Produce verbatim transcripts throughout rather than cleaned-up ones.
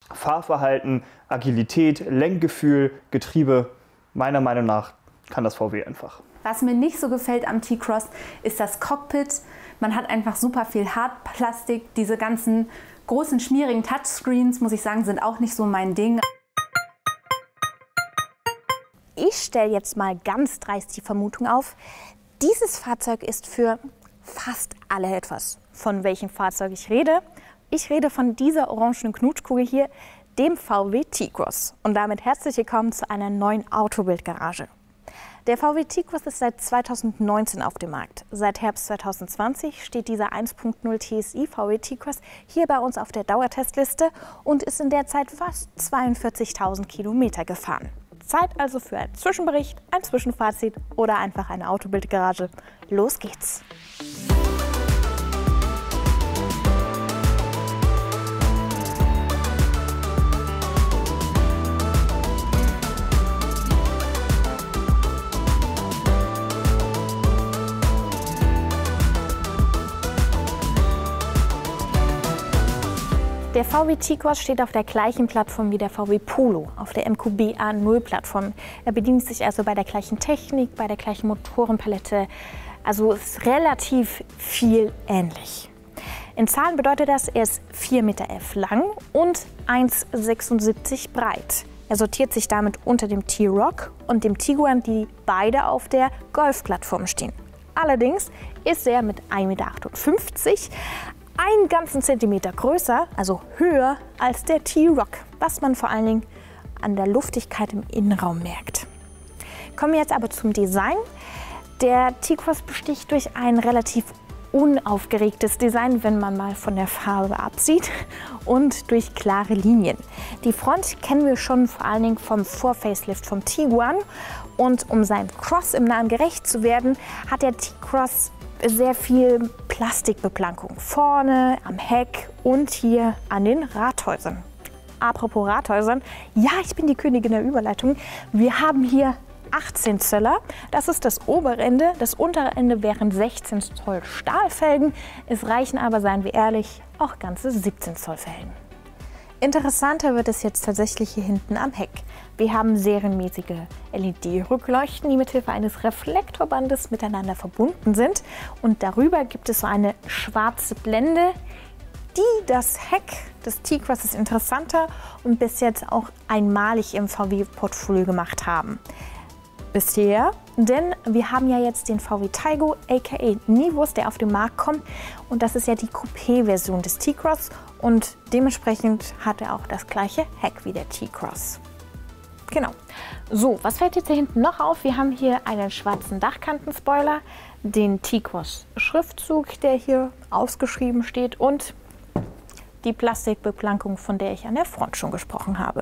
Fahrverhalten, Agilität, Lenkgefühl, Getriebe, meiner Meinung nach kann das V W einfach. Was mir nicht so gefällt am T-Cross ist das Cockpit. Man hat einfach super viel Hartplastik. Diese ganzen großen, schmierigen Touchscreens, muss ich sagen, sind auch nicht so mein Ding. Ich stelle jetzt mal ganz dreist die Vermutung auf, dieses Fahrzeug ist für fast alle etwas. Von welchem Fahrzeug ich rede? Ich rede von dieser orangenen Knutschkugel hier, dem V W T-Cross. Und damit herzlich willkommen zu einer neuen Autobild-Garage. Der V W T-Cross ist seit zweitausendneunzehn auf dem Markt. Seit Herbst zweitausendzwanzig steht dieser eins Punkt null T S I V W T-Cross hier bei uns auf der Dauertestliste und ist in der Zeit fast zweiundvierzigtausend Kilometer gefahren. Zeit also für einen Zwischenbericht, ein Zwischenfazit oder einfach eine Autobild-Garage. Los geht's! Der V W T-Cross steht auf der gleichen Plattform wie der V W Polo, auf der M Q B A null Plattform. Er bedient sich also bei der gleichen Technik, bei der gleichen Motorenpalette. Also ist relativ viel ähnlich. In Zahlen bedeutet das, er ist vier Meter elf lang und eins Komma sechsundsiebzig breit. Er sortiert sich damit unter dem T-Roc und dem Tiguan, die beide auf der Golf-Plattform stehen. Allerdings ist er mit ein Meter achtundfünfzig einen ganzen Zentimeter größer, also höher als der T-Roc, was man vor allen Dingen an der Luftigkeit im Innenraum merkt. Kommen wir jetzt aber zum Design. Der T-Cross besticht durch ein relativ unaufgeregtes Design, wenn man mal von der Farbe absieht, und durch klare Linien. Die Front kennen wir schon vor allen Dingen vom Vor-Facelift vom Tiguan, und um seinem Cross im Namen gerecht zu werden, hat der T-Cross sehr viel Plastikbeplankung vorne, am Heck und hier an den Radhäusern. Apropos Radhäusern, ja, ich bin die Königin der Überleitung. Wir haben hier achtzehn Zöller, das ist das obere Ende, das untere Ende wären sechzehn Zoll Stahlfelgen. Es reichen aber, seien wir ehrlich, auch ganze siebzehn Zoll Felgen. Interessanter wird es jetzt tatsächlich hier hinten am Heck. Wir haben serienmäßige L E D-Rückleuchten, die mithilfe eines Reflektorbandes miteinander verbunden sind. Und darüber gibt es so eine schwarze Blende, die das Heck des T-Crosses interessanter und bis jetzt auch einmalig im V W-Portfolio gemacht haben. Bisher, denn wir haben ja jetzt den V W Taigo, aka Nivus, der auf den Markt kommt, und das ist ja die Coupé-Version des T-Cross und dementsprechend hat er auch das gleiche Heck wie der T-Cross. Genau. So, was fällt jetzt hier hinten noch auf? Wir haben hier einen schwarzen Dachkantenspoiler, den T-Cross-Schriftzug, der hier ausgeschrieben steht, und die Plastikbeplankung, von der ich an der Front schon gesprochen habe.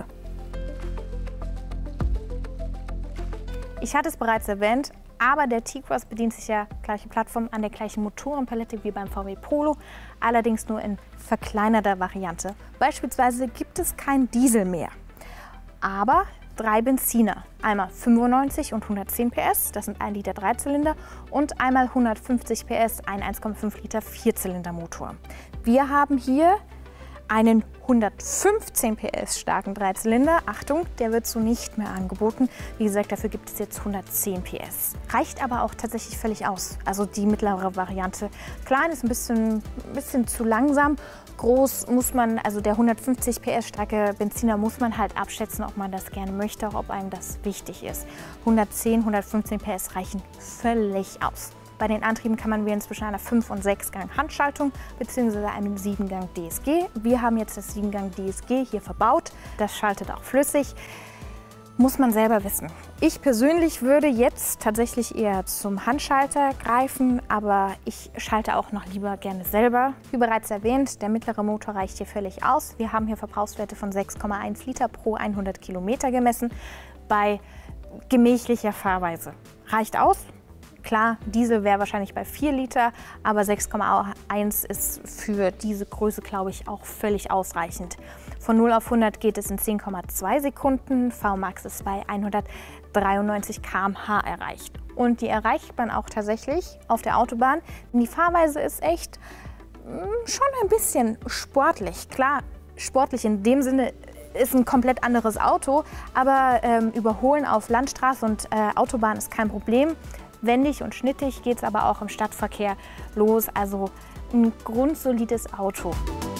Ich hatte es bereits erwähnt, aber der T-Cross bedient sich ja gleiche Plattform an der gleichen Motorenpalette wie beim V W Polo, allerdings nur in verkleinerter Variante. Beispielsweise gibt es kein Diesel mehr, aber drei Benziner. Einmal fünfundneunzig und hundertzehn P S, das sind ein Liter Dreizylinder, und einmal hundertfünfzig P S, ein eins Komma fünf Liter Vierzylinder Motor. Wir haben hier einen hundertfünfzehn P S starken Dreizylinder. Achtung, der wird so nicht mehr angeboten. Wie gesagt, dafür gibt es jetzt hundertzehn P S. Reicht aber auch tatsächlich völlig aus. Also die mittlere Variante. Klein ist ein bisschen, ein bisschen zu langsam. Groß muss man, also der hundertfünfzig P S starke Benziner muss man halt abschätzen, ob man das gerne möchte, ob einem das wichtig ist. hundertzehn, hundertfünfzehn P S reichen völlig aus. Bei den Antrieben kann man wählen zwischen einer fünf- und sechs Gang Handschaltung bzw. einem sieben Gang D S G. Wir haben jetzt das sieben Gang D S G hier verbaut. Das schaltet auch flüssig. Muss man selber wissen. Ich persönlich würde jetzt tatsächlich eher zum Handschalter greifen, aber ich schalte auch noch lieber gerne selber. Wie bereits erwähnt, der mittlere Motor reicht hier völlig aus. Wir haben hier Verbrauchswerte von sechs Komma eins Liter pro hundert Kilometer gemessen bei gemächlicher Fahrweise. Reicht aus. Klar, Diesel wäre wahrscheinlich bei vier Liter, aber sechs Komma eins ist für diese Größe, glaube ich, auch völlig ausreichend. Von null auf hundert geht es in zehn Komma zwei Sekunden, V Max ist bei hundertdreiundneunzig Kilometer pro Stunde erreicht. Und die erreicht man auch tatsächlich auf der Autobahn. Die Fahrweise ist echt mh, schon ein bisschen sportlich. Klar, sportlich in dem Sinne ist ein komplett anderes Auto, aber ähm, Überholen auf Landstraße und äh, Autobahn ist kein Problem. Wendig und schnittig geht es aber auch im Stadtverkehr los, also ein grundsolides Auto.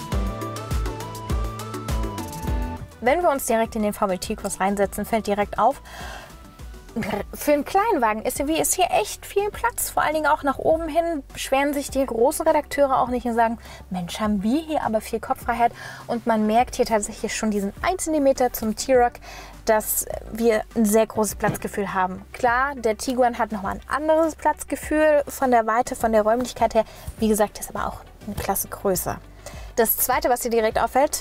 Wenn wir uns direkt in den V W T-Cross reinsetzen, fällt direkt auf, für einen Kleinwagen S U V ist hier echt viel Platz, vor allen Dingen auch nach oben hin. Beschweren sich die großen Redakteure auch nicht und sagen, Mensch, haben wir hier aber viel Kopffreiheit. Und man merkt hier tatsächlich schon diesen einen Zentimeter zum T-Roc, dass wir ein sehr großes Platzgefühl haben. Klar, der Tiguan hat nochmal ein anderes Platzgefühl von der Weite, von der Räumlichkeit her. Wie gesagt, ist aber auch eine Klasse größer. Das Zweite, was dir direkt auffällt,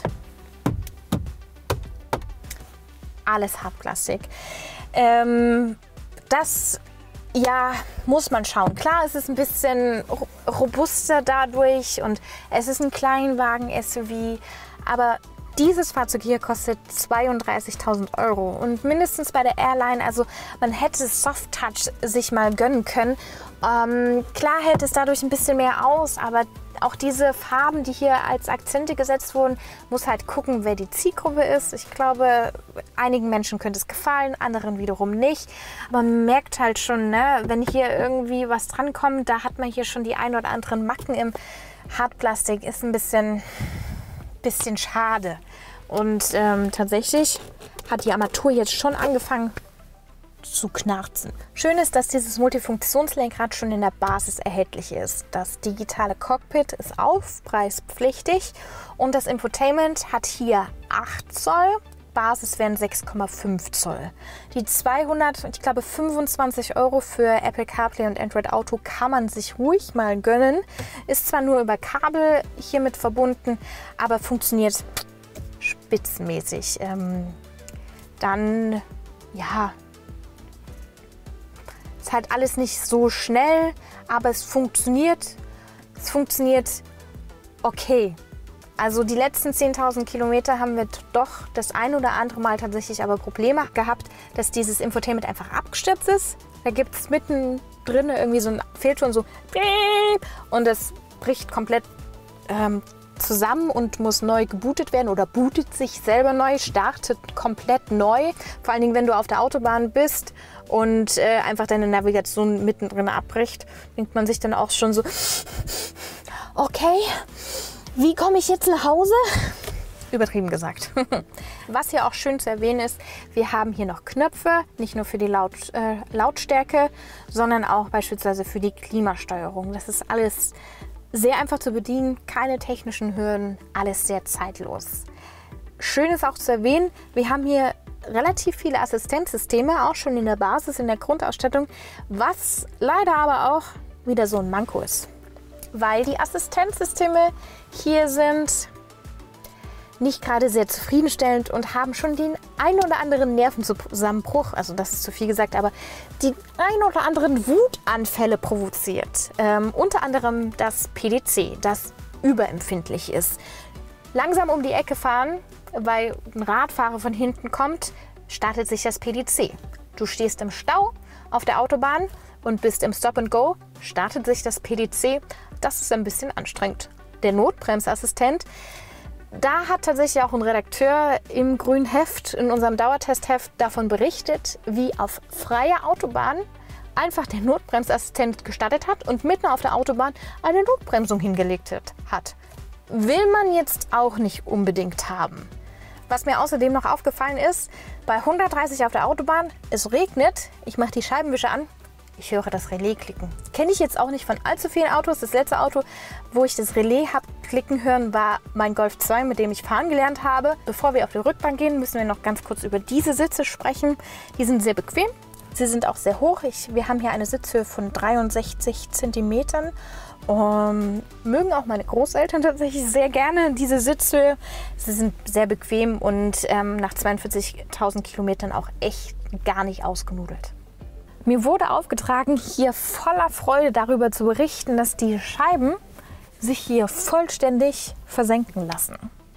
alles Hartplastik. Ähm, das, ja, muss man schauen. Klar, es ist ein bisschen robuster dadurch und es ist ein Kleinwagen S U V, aber dieses Fahrzeug hier kostet zweiunddreißigtausend Euro und mindestens bei der Airline, also man hätte Soft Touch sich mal gönnen können. Ähm, klar hält es dadurch ein bisschen mehr aus, aber auch diese Farben, die hier als Akzente gesetzt wurden, muss halt gucken, wer die Zielgruppe ist. Ich glaube, einigen Menschen könnte es gefallen, anderen wiederum nicht. Aber man merkt halt schon, ne, wenn hier irgendwie was drankommt, da hat man hier schon die ein oder anderen Macken im Hartplastik. Ist ein bisschen, bisschen schade. Und ähm, tatsächlich hat die Armatur jetzt schon angefangen zu knarzen. Schön ist, dass dieses Multifunktionslenkrad schon in der Basis erhältlich ist. Das digitale Cockpit ist aufpreispflichtig und das Infotainment hat hier acht Zoll. Basis wären sechs Komma fünf Zoll. Die zweihundert, ich glaube fünfundzwanzig Euro für Apple CarPlay und Android Auto kann man sich ruhig mal gönnen. Ist zwar nur über Kabel hiermit verbunden, aber funktioniert spitzenmäßig. Ähm, dann, ja, ist halt alles nicht so schnell, aber es funktioniert. Es funktioniert okay. Also die letzten zehntausend Kilometer haben wir doch das ein oder andere Mal tatsächlich aber Probleme gehabt, dass dieses Infotainment einfach abgestürzt ist. Da gibt es mittendrin irgendwie so ein Fehlton, so und das bricht komplett ähm, zusammen und muss neu gebootet werden oder bootet sich selber neu, startet komplett neu. Vor allen Dingen, wenn du auf der Autobahn bist und äh, einfach deine Navigation mittendrin abbricht, denkt man sich dann auch schon so, okay, wie komme ich jetzt nach Hause? Übertrieben gesagt. Was hier auch schön zu erwähnen ist, wir haben hier noch Knöpfe, nicht nur für die Laut, äh, Lautstärke, sondern auch beispielsweise für die Klimasteuerung. Das ist alles sehr einfach zu bedienen, keine technischen Hürden, alles sehr zeitlos. Schön ist auch zu erwähnen, wir haben hier relativ viele Assistenzsysteme, auch schon in der Basis, in der Grundausstattung, was leider aber auch wieder so ein Manko ist. Weil die Assistenzsysteme hier sind nicht gerade sehr zufriedenstellend und haben schon den ein oder anderen Nervenzusammenbruch, also das ist zu viel gesagt, aber die ein oder anderen Wutanfälle provoziert. Ähm, unter anderem das P D C, das überempfindlich ist. Langsam um die Ecke fahren, weil ein Radfahrer von hinten kommt, startet sich das P D C. Du stehst im Stau auf der Autobahn und bist im Stop and Go, startet sich das P D C. Das ist ein bisschen anstrengend. Der Notbremsassistent, da hat tatsächlich auch ein Redakteur im grünen Heft, in unserem Dauertestheft, davon berichtet, wie auf freier Autobahn einfach der Notbremsassistent gestartet hat und mitten auf der Autobahn eine Notbremsung hingelegt hat. Will man jetzt auch nicht unbedingt haben. Was mir außerdem noch aufgefallen ist, bei hundertdreißig auf der Autobahn, es regnet, ich mache die Scheibenwischer an, ich höre das Relais klicken. Kenne ich jetzt auch nicht von allzu vielen Autos. Das letzte Auto, wo ich das Relais habe klicken hören, war mein Golf zwei, mit dem ich fahren gelernt habe. Bevor wir auf die Rückbank gehen, müssen wir noch ganz kurz über diese Sitze sprechen. Die sind sehr bequem. Sie sind auch sehr hoch. Ich, wir haben hier eine Sitzhöhe von dreiundsechzig Zentimetern. Um, mögen auch meine Großeltern tatsächlich sehr gerne diese Sitzhöhe. Sie sind sehr bequem und ähm, nach zweiundvierzigtausend Kilometern auch echt gar nicht ausgenudelt. Mir wurde aufgetragen, hier voller Freude darüber zu berichten, dass die Scheiben sich hier vollständig versenken lassen.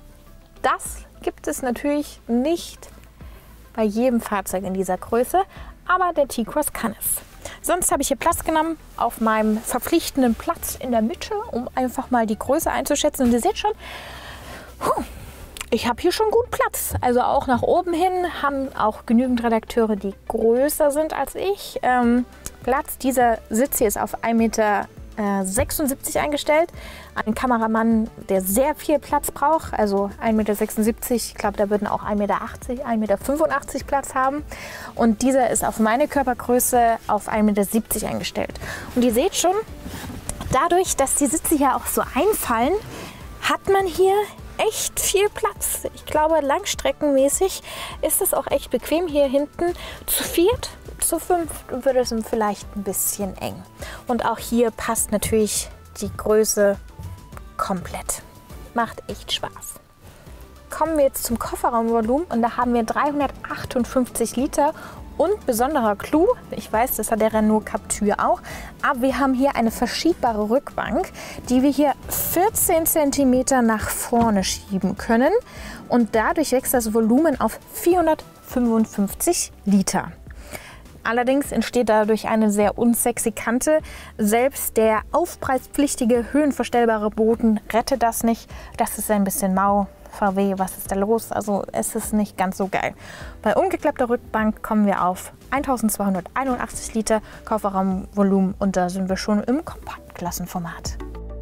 Das gibt es natürlich nicht bei jedem Fahrzeug in dieser Größe, aber der T-Cross kann es. Sonst habe ich hier Platz genommen auf meinem verpflichtenden Platz in der Mitte, um einfach mal die Größe einzuschätzen. Und ihr seht schon, huh, ich habe hier schon gut Platz. Also auch nach oben hin haben auch genügend Redakteure, die größer sind als ich. Ähm, Platz. Dieser Sitz hier ist auf ein Meter sechsundsiebzig eingestellt. Ein Kameramann, der sehr viel Platz braucht, also ein Meter sechsundsiebzig, ich glaube, da würden auch ein Meter achtzig, ein Meter fünfundachtzig Platz haben. Und dieser ist auf meine Körpergröße auf ein Meter siebzig eingestellt. Und ihr seht schon, dadurch, dass die Sitze hier auch so einfallen, hat man hier echt viel Platz. Ich glaube, langstreckenmäßig ist es auch echt bequem hier hinten. Zu viert, zu fünft wird es vielleicht ein bisschen eng. Und auch hier passt natürlich die Größe komplett. Macht echt Spaß. Kommen wir jetzt zum Kofferraumvolumen und da haben wir dreihundertachtundfünfzig Liter. Und besonderer Clou, ich weiß, das hat der Renault Captur auch, aber wir haben hier eine verschiebbare Rückbank, die wir hier vierzehn Zentimeter nach vorne schieben können. Und dadurch wächst das Volumen auf vierhundertfünfundfünfzig Liter. Allerdings entsteht dadurch eine sehr unsexy Kante. Selbst der aufpreispflichtige höhenverstellbare Boden rettet das nicht. Das ist ein bisschen mau. V W, was ist da los? Also es ist nicht ganz so geil. Bei umgeklappter Rückbank kommen wir auf eintausendzweihunderteinundachtzig Liter Kofferraumvolumen und da sind wir schon im Kompaktklassenformat.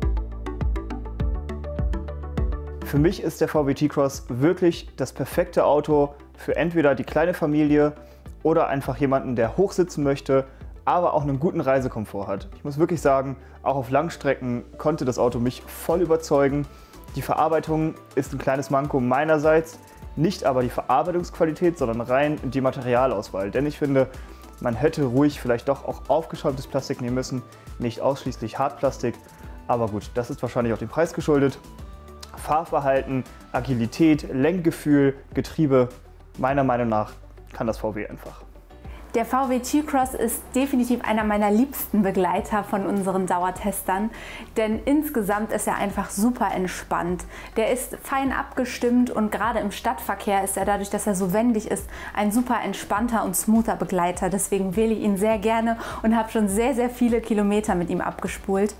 Für mich ist der V W T-Cross wirklich das perfekte Auto für entweder die kleine Familie oder einfach jemanden, der hochsitzen möchte, aber auch einen guten Reisekomfort hat. Ich muss wirklich sagen, auch auf Langstrecken konnte das Auto mich voll überzeugen. Die Verarbeitung ist ein kleines Manko meinerseits, nicht aber die Verarbeitungsqualität, sondern rein die Materialauswahl. Denn ich finde, man hätte ruhig vielleicht doch auch aufgeschäumtes Plastik nehmen müssen, nicht ausschließlich Hartplastik. Aber gut, das ist wahrscheinlich auch dem Preis geschuldet. Fahrverhalten, Agilität, Lenkgefühl, Getriebe, meiner Meinung nach kann das V W einfach. Der V W T-Cross ist definitiv einer meiner liebsten Begleiter von unseren Dauertestern, denn insgesamt ist er einfach super entspannt. Der ist fein abgestimmt und gerade im Stadtverkehr ist er dadurch, dass er so wendig ist, ein super entspannter und smoother Begleiter. Deswegen wähle ich ihn sehr gerne und habe schon sehr, sehr viele Kilometer mit ihm abgespult.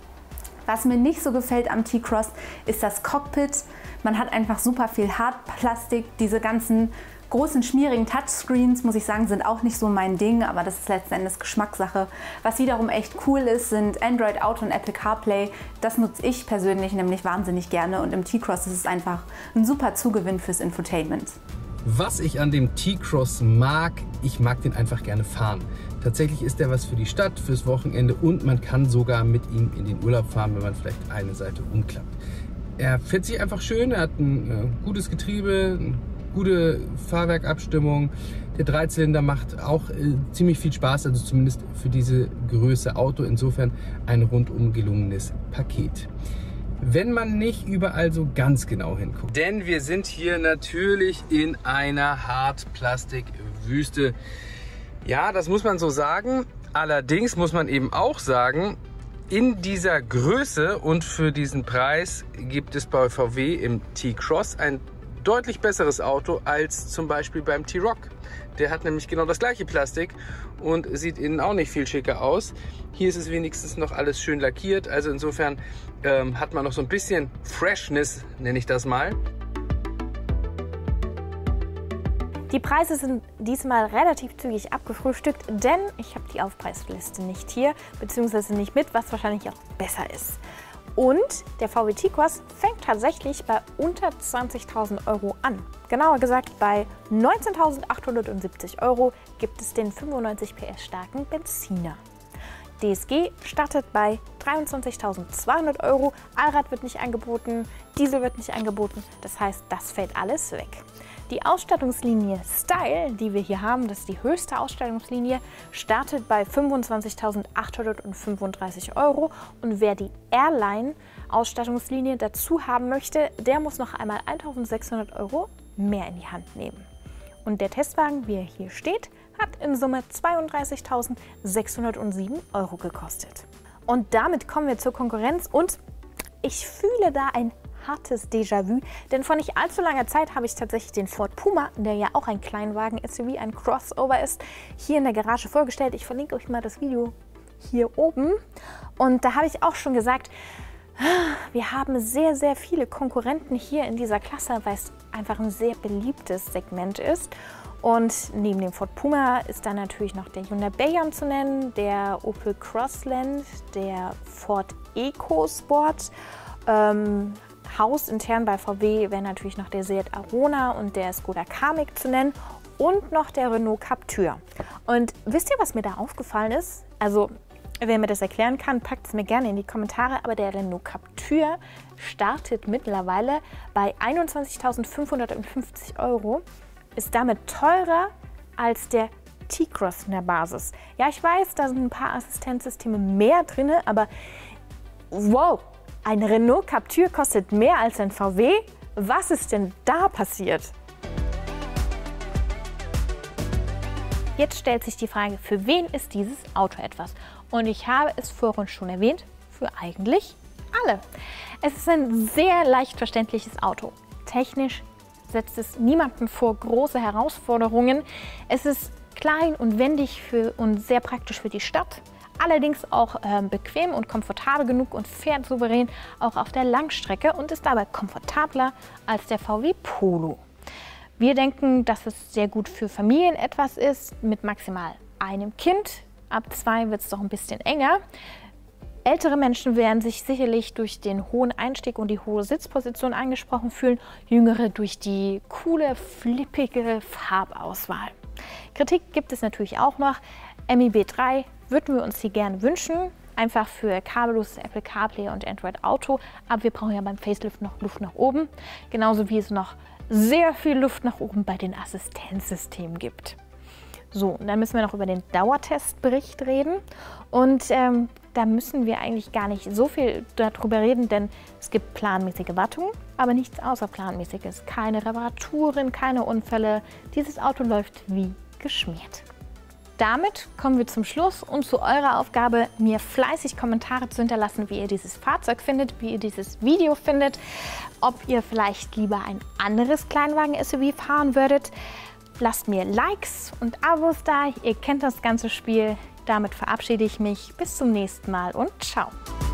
Was mir nicht so gefällt am T-Cross ist das Cockpit. Man hat einfach super viel Hartplastik, diese ganzen großen, schmierigen Touchscreens, muss ich sagen, sind auch nicht so mein Ding, aber das ist letzten Endes Geschmackssache. Was wiederum echt cool ist, sind Android Auto und Apple CarPlay. Das nutze ich persönlich nämlich wahnsinnig gerne und im T-Cross ist es einfach ein super Zugewinn fürs Infotainment. Was ich an dem T-Cross mag, ich mag den einfach gerne fahren. Tatsächlich ist der was für die Stadt, fürs Wochenende und man kann sogar mit ihm in den Urlaub fahren, wenn man vielleicht eine Seite umklappt. Er fährt sich einfach schön, er hat ein äh, gutes Getriebe, ein gute Fahrwerkabstimmung. Der Dreizylinder macht auch äh, ziemlich viel Spaß, also zumindest für diese Größe Auto. Insofern ein rundum gelungenes Paket. Wenn man nicht überall so ganz genau hinguckt. Denn wir sind hier natürlich in einer Hartplastikwüste. Ja, das muss man so sagen. Allerdings muss man eben auch sagen, in dieser Größe und für diesen Preis gibt es bei V W im T-Cross ein deutlich besseres Auto als zum Beispiel beim T-Roc. Der hat nämlich genau das gleiche Plastik und sieht innen auch nicht viel schicker aus. Hier ist es wenigstens noch alles schön lackiert, also insofern ähm, hat man noch so ein bisschen Freshness, nenne ich das mal. Die Preise sind diesmal relativ zügig abgefrühstückt, denn ich habe die Aufpreisliste nicht hier, beziehungsweise nicht mit, was wahrscheinlich auch besser ist. Und der V W T-Cross fängt tatsächlich bei unter zwanzigtausend Euro an. Genauer gesagt, bei neunzehntausendachthundertsiebzig Euro gibt es den fünfundneunzig P S starken Benziner. D S G startet bei dreiundzwanzigtausendzweihundert Euro, Allrad wird nicht angeboten, Diesel wird nicht angeboten, das heißt, das fällt alles weg. Die Ausstattungslinie Style, die wir hier haben, das ist die höchste Ausstattungslinie, startet bei fünfundzwanzigtausendachthundertfünfunddreißig Euro und wer die Airline-Ausstattungslinie dazu haben möchte, der muss noch einmal eintausendsechshundert Euro mehr in die Hand nehmen. Und der Testwagen, wie er hier steht, hat in Summe zweiunddreißigtausendsechshundertsieben Euro gekostet. Und damit kommen wir zur Konkurrenz und ich fühle da ein hartes Déjà-vu, denn vor nicht allzu langer Zeit habe ich tatsächlich den Ford Puma, der ja auch ein Kleinwagen-S U V, ein Crossover ist, hier in der Garage vorgestellt. Ich verlinke euch mal das Video hier oben. Und da habe ich auch schon gesagt, Wir haben sehr, sehr viele Konkurrenten hier in dieser Klasse, weil es einfach ein sehr beliebtes Segment ist. Und neben dem Ford Puma ist dann natürlich noch der Hyundai Bayon zu nennen, der Opel Crossland, der Ford EcoSport. Ähm, hausintern bei V W wäre natürlich noch der Seat Arona und der Skoda Kamiq zu nennen und noch der Renault Captur. Und wisst ihr, was mir da aufgefallen ist? Also, wer mir das erklären kann, packt es mir gerne in die Kommentare, aber der Renault Captur startet mittlerweile bei einundzwanzigtausendfünfhundertfünfzig Euro, ist damit teurer als der T-Cross in der Basis. Ja, ich weiß, da sind ein paar Assistenzsysteme mehr drin, aber wow, ein Renault Captur kostet mehr als ein V W? Was ist denn da passiert? Jetzt stellt sich die Frage, für wen ist dieses Auto etwas? Und ich habe es vorhin schon erwähnt, für eigentlich alle. Es ist ein sehr leicht verständliches Auto. Technisch setzt es niemanden vor große Herausforderungen. Es ist klein und wendig für, und sehr praktisch für die Stadt. Allerdings auch äh, bequem und komfortabel genug und fährt souverän auch auf der Langstrecke und ist dabei komfortabler als der V W Polo. Wir denken, dass es sehr gut für Familien etwas ist, mit maximal einem Kind. Ab zwei wird es doch ein bisschen enger. Ältere Menschen werden sich sicherlich durch den hohen Einstieg und die hohe Sitzposition angesprochen fühlen, Jüngere durch die coole, flippige Farbauswahl. Kritik gibt es natürlich auch noch. M I B drei würden wir uns hier gerne wünschen, einfach für kabelloses Apple CarPlay und Android Auto, aber wir brauchen ja beim Facelift noch Luft nach oben, genauso wie es noch sehr viel Luft nach oben bei den Assistenzsystemen gibt. So, und dann müssen wir noch über den Dauertestbericht reden und ähm, da müssen wir eigentlich gar nicht so viel darüber reden, denn es gibt planmäßige Wartungen, aber nichts außerplanmäßiges. Keine Reparaturen, keine Unfälle. Dieses Auto läuft wie geschmiert. Damit kommen wir zum Schluss und zu eurer Aufgabe, mir fleißig Kommentare zu hinterlassen, wie ihr dieses Fahrzeug findet, wie ihr dieses Video findet, ob ihr vielleicht lieber ein anderes Kleinwagen-S U V fahren würdet. Lasst mir Likes und Abos da, ihr kennt das ganze Spiel. Damit verabschiede ich mich. Bis zum nächsten Mal und ciao!